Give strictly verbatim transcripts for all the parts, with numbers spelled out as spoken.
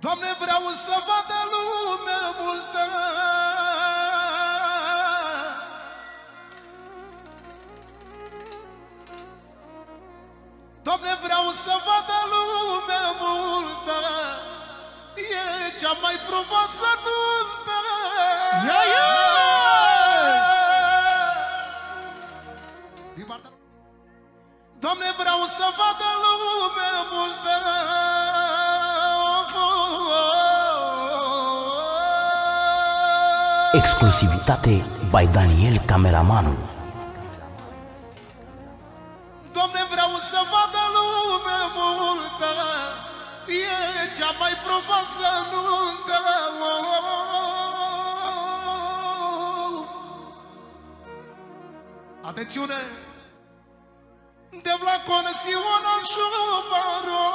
Doamne, vreau să vadă lumea multă, Doamne, vreau să vadă lumea multă, e cea mai frumoasă nuntă. Ia, ia! Doamne, vreau să vadă lumea multă, Exclusivitate by Daniel Cameramanul. Doamne, vreau să vadă lumea multă, e cea mai frumoasă nuntă. Atențiune! De vlacon Siona Șubaro,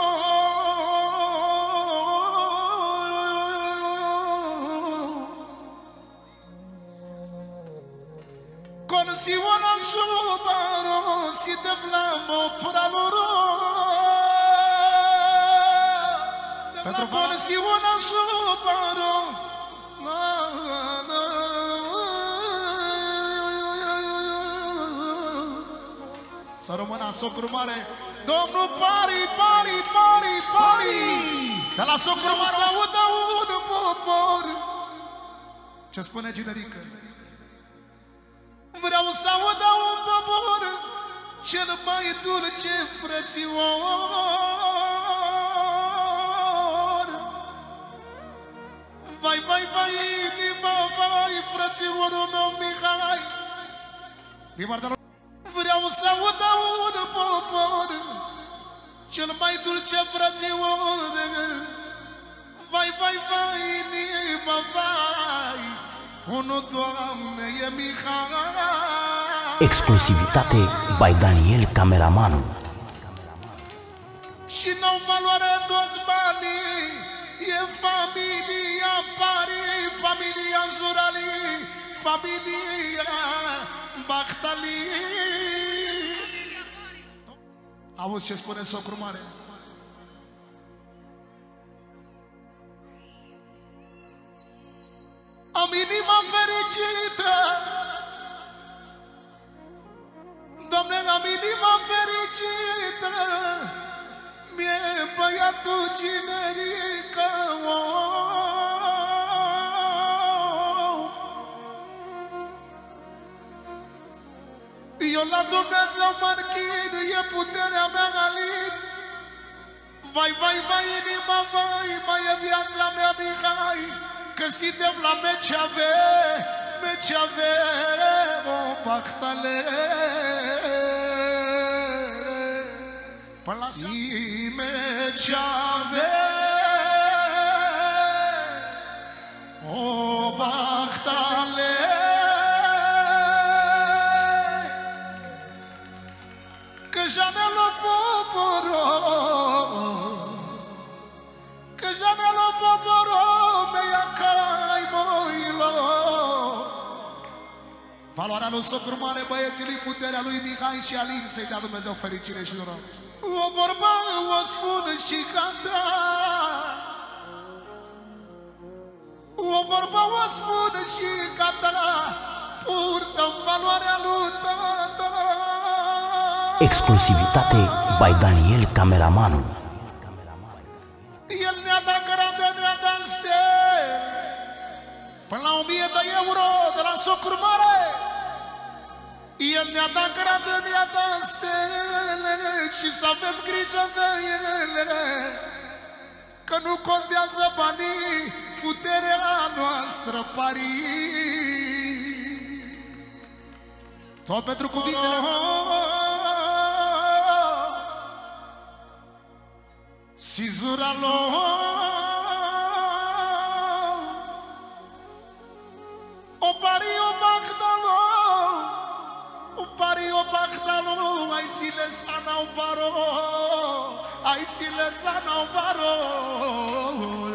con Siona Șubaro, si de vlamo praloro, pentru con Siona Șubaro, na na. Să rămână socru mare, domnul Pari, Pari, Pari, Pari, de la socru mare să audă un popor. Ce spune generică? Vreau să audă un popor cel mai dulce frățior. Vai, vai, vai, inima, vai, frățiorul meu Mihai. Vreau să audă un popor cel mai dulce frățior. Vai, vai, vai, inima, vai, unul, Doamne, e Mihai. Exclusivitate by Daniel Cameramanul. Și n-au valoare toți banii, e familia Pari, familia Zurali, familia Bahtali. Auzi ce spune socru mare? Am inima fericită, Doamne, am inima fericită, mie băiatul cinerică, eu la Dumnezeu mă închin, e puterea mea alin. Vai, vai, vai, inima, vai, mai e viața mea, Mihai, că suntem la Meceave, Meceave, o Bahtale. Până la si Meceave, o Bahtale. Că janelo poporo, că janelo poporo, mea cai moilo. Valoarea lui socru mare, băieții lui, puterea lui Mihai și Alin, să-i dea Dumnezeu fericire și noroc. O vorbă o spun și canta, o vorbă o spun și canta, purtă-n valoarea lui tata. Exclusivitate by Daniel Cameramanul. El ne-a dat gradă, ne-a dat stele, până la o mie de euro de la socru mare. El ne-a dat gradă, ne-a dat stele și să avem grijă de ele, că nu contează banii, puterea noastră Pari. Tot pentru cuvintele astea. Sizuralo, o Pari, o Bagdalo, o Pari, o Bagdalo, ai silesa n-au baro, ai silesa n-au baro.